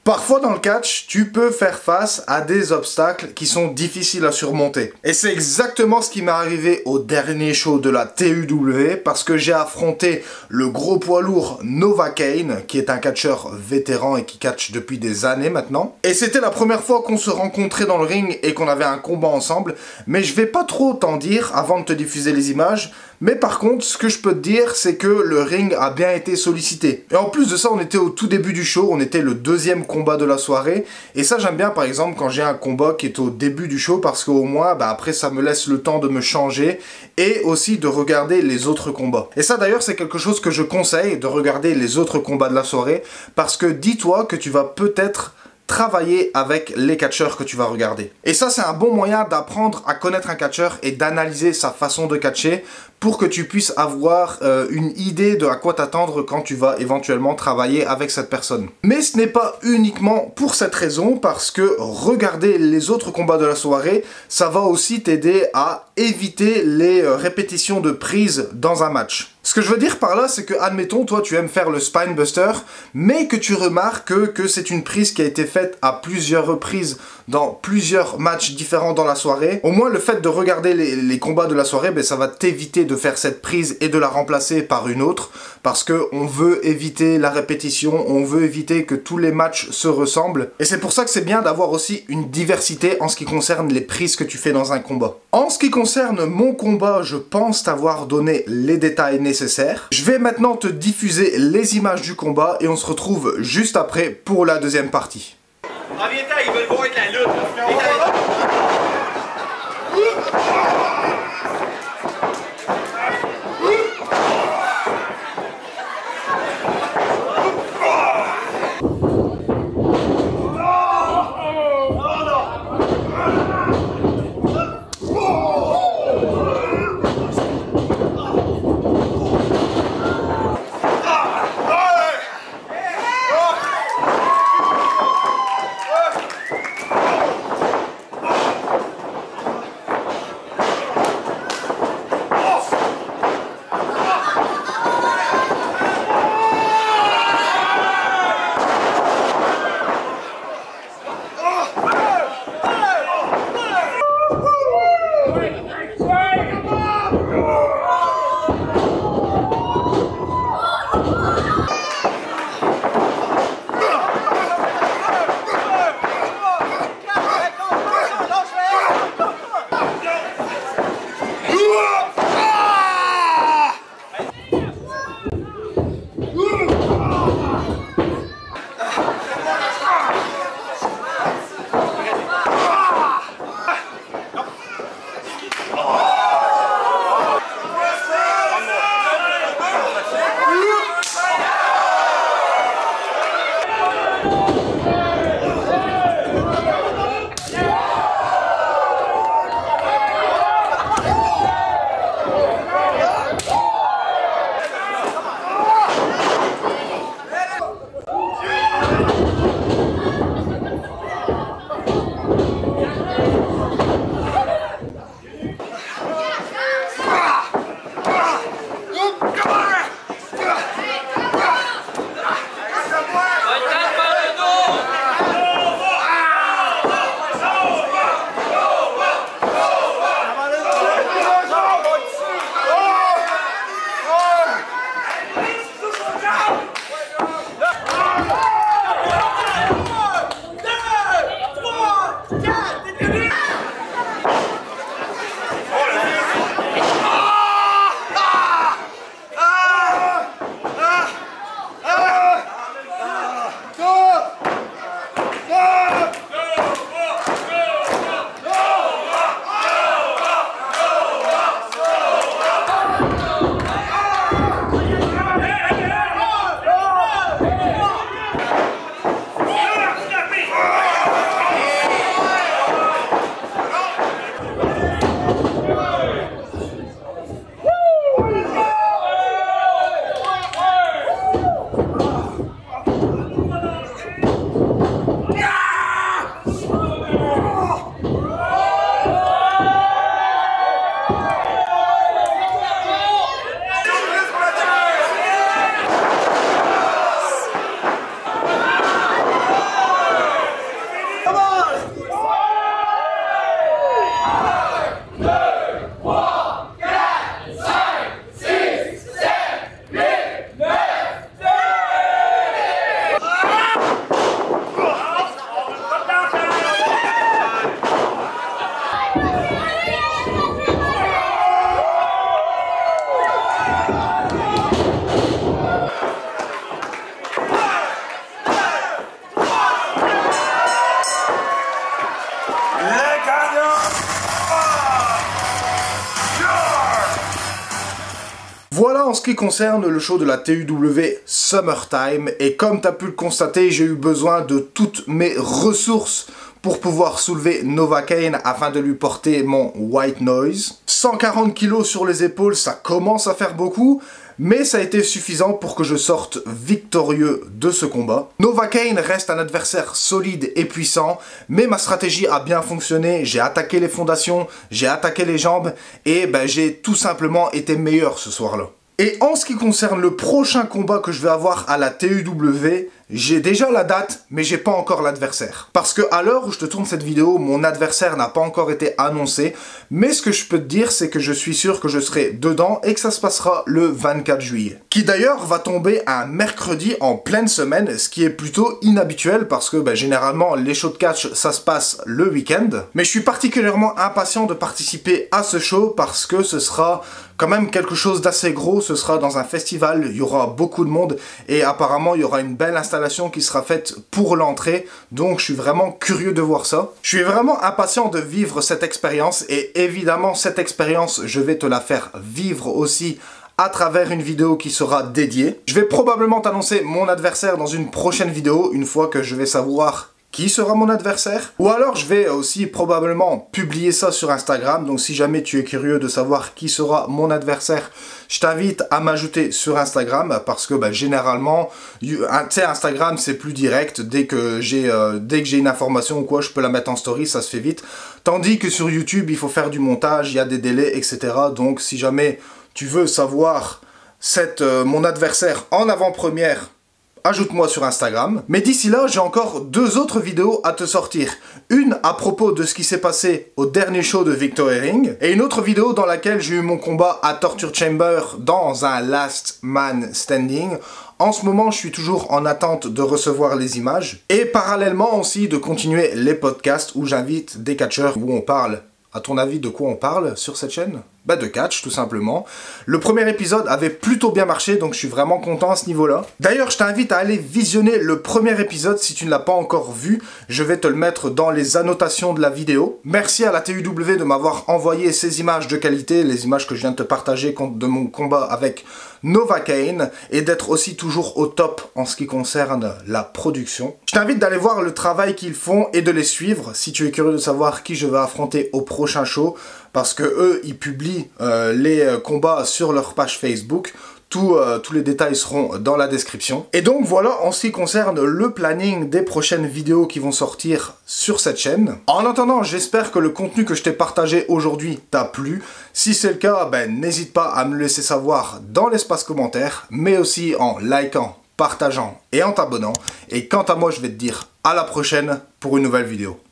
Parfois dans le catch, tu peux faire face à des obstacles qui sont difficiles à surmonter. Et c'est exactement ce qui m'est arrivé au dernier show de la TUW parce que j'ai affronté le gros poids lourd Novocaine, qui est un catcheur vétéran et qui catch depuis des années maintenant. Et c'était la première fois qu'on se rencontrait dans le ring et qu'on avait un combat ensemble. Mais je vais pas trop t'en dire avant de te diffuser les images. Mais par contre, ce que je peux te dire, c'est que le ring a bien été sollicité. Et en plus de ça, on était au tout début du show, on était le deuxième combat de la soirée. Et ça, j'aime bien par exemple quand j'ai un combat qui est au début du show, parce qu'au moins, après, ça me laisse le temps de me changer et aussi de regarder les autres combats. Et ça d'ailleurs, c'est quelque chose que je conseille, de regarder les autres combats de la soirée, parce que dis-toi que tu vas peut-être travailler avec les catcheurs que tu vas regarder. Et ça, c'est un bon moyen d'apprendre à connaître un catcheur et d'analyser sa façon de catcher pour que tu puisses avoir une idée de à quoi t'attendre quand tu vas éventuellement travailler avec cette personne. Mais ce n'est pas uniquement pour cette raison, parce que regarder les autres combats de la soirée, ça va aussi t'aider à éviter les répétitions de prises dans un match. Ce que je veux dire par là, c'est que, admettons, toi tu aimes faire le Spinebuster, mais que tu remarques que c'est une prise qui a été faite à plusieurs reprises dans plusieurs matchs différents dans la soirée. Au moins, le fait de regarder les combats de la soirée, ça va t'éviter de faire cette prise et de la remplacer par une autre, parce que on veut éviter la répétition, on veut éviter que tous les matchs se ressemblent. Et c'est pour ça que c'est bien d'avoir aussi une diversité en ce qui concerne les prises que tu fais dans un combat. En ce qui concerne mon combat, je pense t'avoir donné les détails nécessaires. Je vais maintenant te diffuser les images du combat et on se retrouve juste après pour la deuxième partie. Ah, viens-t'en, ils veulent voir avec la lutte. en ce qui concerne le show de la TUW Summertime, et comme tu as pu le constater, j'ai eu besoin de toutes mes ressources pour pouvoir soulever Novocaine afin de lui porter mon White Noise. 140 kg sur les épaules, ça commence à faire beaucoup, mais ça a été suffisant pour que je sorte victorieux de ce combat. Novocaine reste un adversaire solide et puissant, mais ma stratégie a bien fonctionné. J'ai attaqué les fondations, j'ai attaqué les jambes, et j'ai tout simplement été meilleur ce soir-là. Et en ce qui concerne le prochain combat que je vais avoir à la TUW, j'ai déjà la date, mais j'ai pas encore l'adversaire. Parce que à l'heure où je te tourne cette vidéo, mon adversaire n'a pas encore été annoncé. Mais ce que je peux te dire, c'est que je suis sûr que je serai dedans et que ça se passera le 24 juillet. Qui d'ailleurs va tomber un mercredi en pleine semaine, ce qui est plutôt inhabituel parce que généralement les shows de catch, ça se passe le week-end. Mais je suis particulièrement impatient de participer à ce show parce que ce sera quand même quelque chose d'assez gros. Ce sera dans un festival, il y aura beaucoup de monde et apparemment il y aura une belle installation qui sera faite pour l'entrée, donc je suis vraiment curieux de voir ça. Je suis vraiment impatient de vivre cette expérience et évidemment cette expérience je vais te la faire vivre aussi à travers une vidéo qui sera dédiée. Je vais probablement t'annoncer mon adversaire dans une prochaine vidéo une fois que je vais savoir qui sera mon adversaire. Ou alors je vais aussi probablement publier ça sur Instagram. Donc si jamais tu es curieux de savoir qui sera mon adversaire, je t'invite à m'ajouter sur Instagram. Parce que généralement, tu sais, Instagram c'est plus direct. Dès que j'ai une information ou quoi, je peux la mettre en story, ça se fait vite. Tandis que sur YouTube, il faut faire du montage, il y a des délais, etc. Donc si jamais tu veux savoir mon adversaire en avant-première, ajoute-moi sur Instagram. Mais d'ici là, j'ai encore 2 autres vidéos à te sortir. Une à propos de ce qui s'est passé au dernier show de Victory Ring. Et une autre vidéo dans laquelle j'ai eu mon combat à Torture Chamber dans un Last Man Standing. En ce moment, je suis toujours en attente de recevoir les images. Et parallèlement aussi de continuer les podcasts où j'invite des catcheurs où on parle. À ton avis, de quoi on parle sur cette chaîne ? De catch, tout simplement. Le premier épisode avait plutôt bien marché, donc je suis vraiment content à ce niveau-là. D'ailleurs, je t'invite à aller visionner le premier épisode si tu ne l'as pas encore vu. Je vais te le mettre dans les annotations de la vidéo. Merci à la TUW de m'avoir envoyé ces images de qualité, les images que je viens de te partager de mon combat avec Novocaine, et d'être aussi toujours au top en ce qui concerne la production. Je t'invite d'aller voir le travail qu'ils font et de les suivre si tu es curieux de savoir qui je vais affronter au prochain show. Parce que eux, ils publient les combats sur leur page Facebook. Tous les détails seront dans la description. Et donc voilà en ce qui concerne le planning des prochaines vidéos qui vont sortir sur cette chaîne. En attendant, j'espère que le contenu que je t'ai partagé aujourd'hui t'a plu. Si c'est le cas, n'hésite pas à me laisser savoir dans l'espace commentaire, mais aussi en likant, partageant et en t'abonnant. Et quant à moi, je vais te dire à la prochaine pour une nouvelle vidéo.